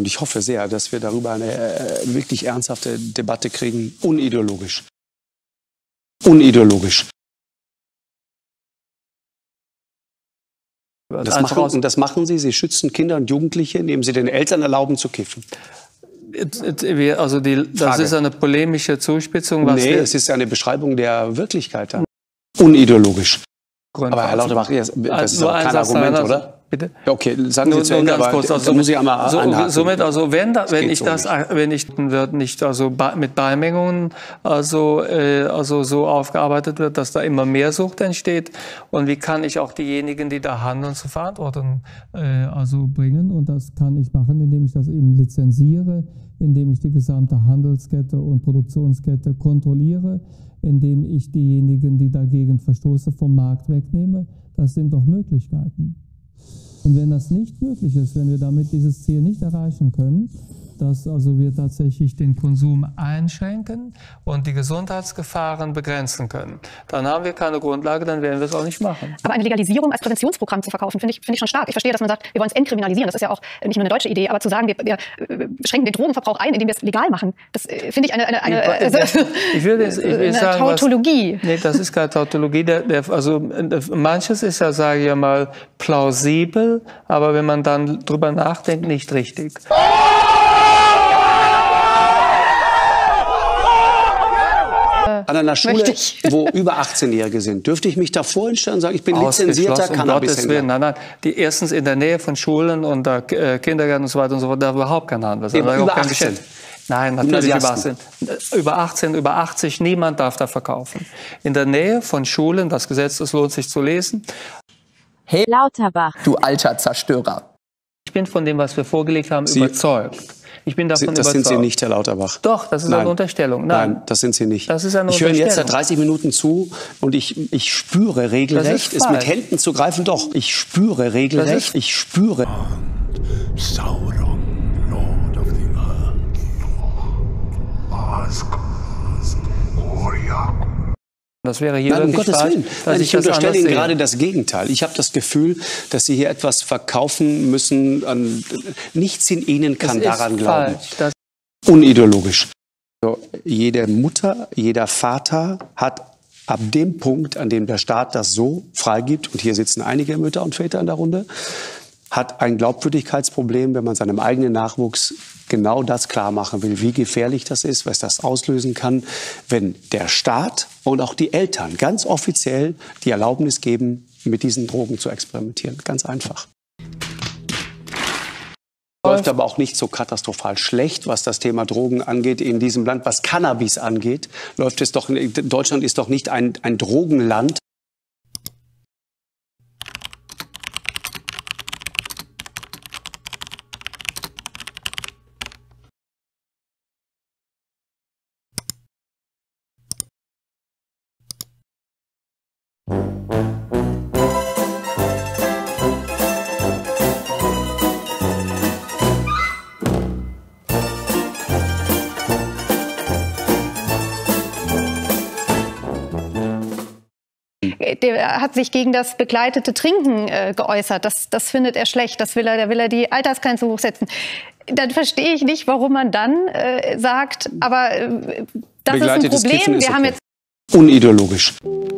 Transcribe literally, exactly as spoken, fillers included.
Und ich hoffe sehr, dass wir darüber eine äh, wirklich ernsthafte Debatte kriegen, unideologisch. Unideologisch. Das machen, das machen Sie. Sie schützen Kinder und Jugendliche, indem Sie den Eltern erlauben zu kiffen. Also die, das Frage. Ist eine polemische Zuspitzung. Was nee, es ist eine Beschreibung der Wirklichkeit. Dann. Unideologisch. Aber Herr Lauterbach, das ist aber kein Argument, oder? Bitte? Ja, okay, sagen Sie nur, zu Ende, ganz aber kurz, also muss ich einmal so, anhaken. Somit, also wenn, da, wenn ich so das, nicht. wenn ich wird nicht also mit Beimengungen also äh, also so aufgearbeitet wird, dass da immer mehr Sucht entsteht, und wie kann ich auch diejenigen, die da handeln, zur Verantwortung äh, also bringen? Und das kann ich machen, indem ich das eben lizenziere, indem ich die gesamte Handelskette und Produktionskette kontrolliere, indem ich diejenigen, die dagegen verstoßen, vom Markt wegnehme. Das sind doch Möglichkeiten. Und wenn das nicht möglich ist, wenn wir damit dieses Ziel nicht erreichen können, dass also wir tatsächlich den Konsum einschränken und die Gesundheitsgefahren begrenzen können, dann haben wir keine Grundlage, dann werden wir es auch nicht machen. Aber eine Legalisierung als Präventionsprogramm zu verkaufen, finde ich, finde ich schon stark. Ich verstehe, dass man sagt, wir wollen es entkriminalisieren. Das ist ja auch nicht nur eine deutsche Idee, aber zu sagen, wir, wir schränken den Drogenverbrauch ein, indem wir es legal machen, das finde ich eine, eine, eine, eine, ich will jetzt, ich will eine sagen, Tautologie. Was, nee, das ist keine Tautologie. Der, der, also manches ist ja, sage ich mal, plausibel, aber wenn man dann drüber nachdenkt, nicht richtig. An einer Schule, wo über achtzehnjährige sind, dürfte ich mich da vorstellen und sagen, ich bin lizenzierter Cannabishändler? Nein, nein, die erstens in der Nähe von Schulen und äh, Kindergärten und so weiter und so fort, da überhaupt kein Handel. Eben, da über achtzehn? Nein, natürlich über achtzehn. Über achtzehn, über achtzig, niemand darf da verkaufen. In der Nähe von Schulen, das Gesetz, es lohnt sich zu lesen. Hey Lauterbach, du alter Zerstörer. Ich bin von dem, was wir vorgelegt haben, Sie überzeugt. Ich bin davon das überzeugt. sind Sie nicht, Herr Lauterbach. Doch, das ist Nein. eine Unterstellung. Nein. Nein, das sind Sie nicht. Das ist eine ich höre Ihnen jetzt seit dreißig Minuten zu und ich, ich spüre regelrecht, es mit Händen zu greifen. Doch, ich spüre regelrecht, ich spüre. Sauron, Lord of the Earth. Ask, ask, Oriak. Das wäre hier Nein, um Gottes falsch, Willen. Nein, ich unterstelle Ihnen gerade das Gegenteil. Ich habe das Gefühl, dass Sie hier etwas verkaufen müssen. An, nichts in Ihnen kann das daran ist glauben. Falsch. Das Unideologisch. Also, jede Mutter, jeder Vater hat ab dem Punkt, an dem der Staat das so freigibt, und hier sitzen einige Mütter und Väter in der Runde, hat ein Glaubwürdigkeitsproblem, wenn man seinem eigenen Nachwuchs genau das klar machen will, wie gefährlich das ist, was das auslösen kann, wenn der Staat und auch die Eltern ganz offiziell die Erlaubnis geben, mit diesen Drogen zu experimentieren. Ganz einfach. Läuft aber auch nicht so katastrophal schlecht, was das Thema Drogen angeht in diesem Land. Was Cannabis angeht, läuft es doch, Deutschland ist doch nicht ein, ein Drogenland. Der hat sich gegen das begleitete Trinken äh, geäußert. Das, das findet er schlecht. Das will er, da will er die Altersgrenze hochsetzen. Dann verstehe ich nicht, warum man dann äh, sagt, aber äh, das ist ein Problem. Kiffen ist Wir okay. haben jetzt Unideologisch.